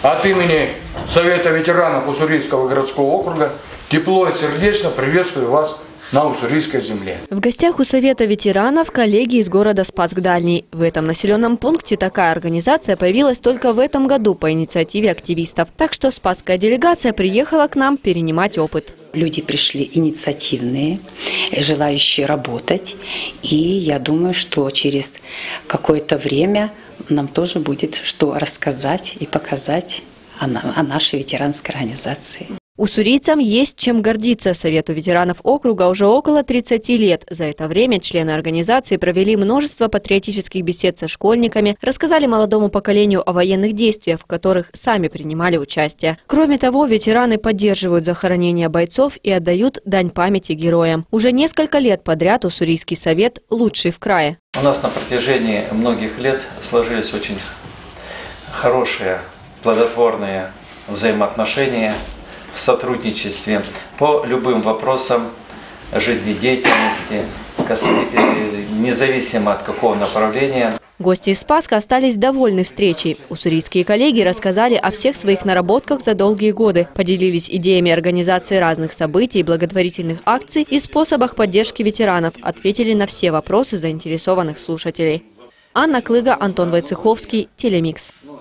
От имени Совета ветеранов Уссурийского городского округа тепло и сердечно приветствую вас на уссурийской земле. В гостях у Совета ветеранов коллеги из города Спасск-Дальний. В этом населенном пункте такая организация появилась только в этом году по инициативе активистов. Так что спасская делегация приехала к нам перенимать опыт. Люди пришли инициативные, желающие работать. И я думаю, что через какое-то время нам тоже будет что рассказать и показать о нашей ветеранской организации. Уссурийцам есть чем гордиться. Совету ветеранов округа уже около 30 лет. За это время члены организации провели множество патриотических бесед со школьниками, рассказали молодому поколению о военных действиях, в которых сами принимали участие. Кроме того, ветераны поддерживают захоронение бойцов и отдают дань памяти героям. Уже несколько лет подряд Уссурийский совет лучший в крае. У нас на протяжении многих лет сложились очень хорошие, плодотворные взаимоотношения в сотрудничестве по любым вопросам жизнедеятельности, независимо от какого направления. Гости из Спасска остались довольны встречей. Уссурийские коллеги рассказали о всех своих наработках за долгие годы, поделились идеями организации разных событий, благотворительных акций и способах поддержки ветеранов, ответили на все вопросы заинтересованных слушателей. Анна Клыга, Антон Войцеховский, Телемикс.